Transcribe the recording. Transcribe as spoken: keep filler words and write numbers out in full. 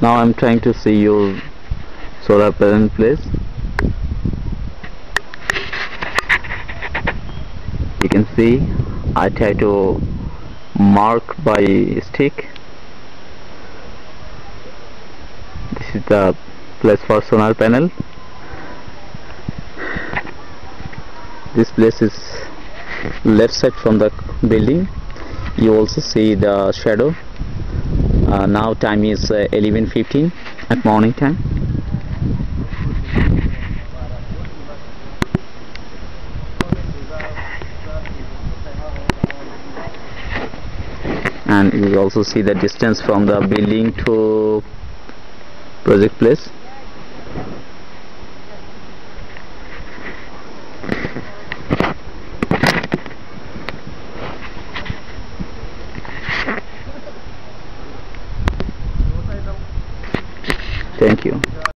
Now I'm trying to see your solar panel place. You can see I try to mark by stick. This is the place for solar panel. This place is left side from the building. You also see the shadow. Uh, now time is uh, eleven fifteen at morning time. And you also see the distance from the building to project place. Thank you.